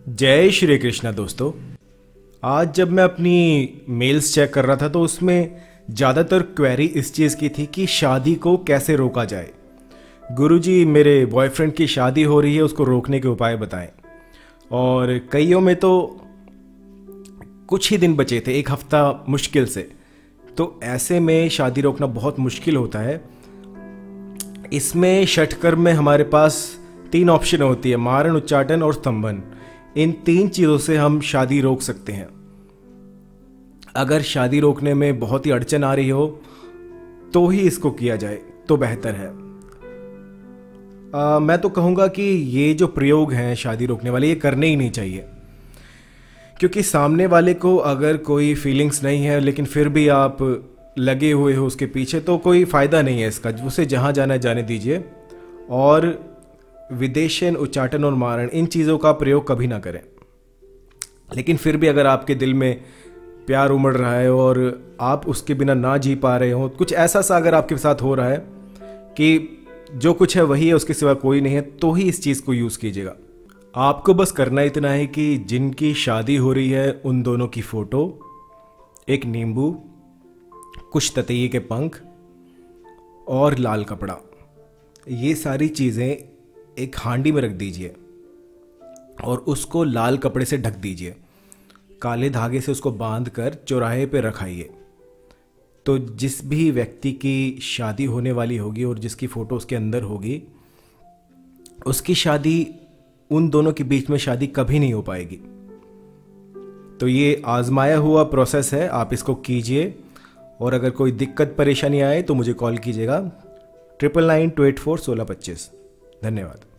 जय श्री कृष्णा दोस्तों। आज जब मैं अपनी मेल्स चेक कर रहा था तो उसमें ज़्यादातर क्वेरी इस चीज़ की थी कि शादी को कैसे रोका जाए। गुरुजी, मेरे बॉयफ्रेंड की शादी हो रही है, उसको रोकने के उपाय बताएं। और कईयों में तो कुछ ही दिन बचे थे, एक हफ्ता मुश्किल से। तो ऐसे में शादी रोकना बहुत मुश्किल होता है। इसमें षटकर्म में हमारे पास 3 ऑप्शन होती है, मारण, उच्चाटन और स्तंभन। इन 3 चीज़ों से हम शादी रोक सकते हैं। अगर शादी रोकने में बहुत ही अड़चन आ रही हो तो ही इसको किया जाए तो बेहतर है। मैं तो कहूँगा कि ये जो प्रयोग हैं शादी रोकने वाले, ये करने ही नहीं चाहिए। क्योंकि सामने वाले को अगर कोई फीलिंग्स नहीं है लेकिन फिर भी आप लगे हुए हो उसके पीछे, तो कोई फ़ायदा नहीं है इसका। उसे जहाँ जाना है जाने दीजिए। और विदेशन, उच्चाटन और मारण, इन चीज़ों का प्रयोग कभी ना करें। लेकिन फिर भी अगर आपके दिल में प्यार उमड़ रहा है और आप उसके बिना ना जी पा रहे हो, कुछ ऐसा सा अगर आपके साथ हो रहा है कि जो कुछ है वही है, उसके सिवा कोई नहीं है, तो ही इस चीज़ को यूज़ कीजिएगा। आपको बस करना इतना है कि जिनकी शादी हो रही है उन दोनों की फ़ोटो, एक नींबू, कुछ ततैये के पंख और लाल कपड़ा, ये सारी चीज़ें एक हांडी में रख दीजिए और उसको लाल कपड़े से ढक दीजिए। काले धागे से उसको बांध कर चौराहे पे रखाइए। तो जिस भी व्यक्ति की शादी होने वाली होगी और जिसकी फ़ोटो उसके अंदर होगी, उसकी शादी, उन दोनों के बीच में शादी कभी नहीं हो पाएगी। तो ये आजमाया हुआ प्रोसेस है, आप इसको कीजिए। और अगर कोई दिक्कत परेशानी आए तो मुझे कॉल कीजिएगा 9992841625। धन्यवाद।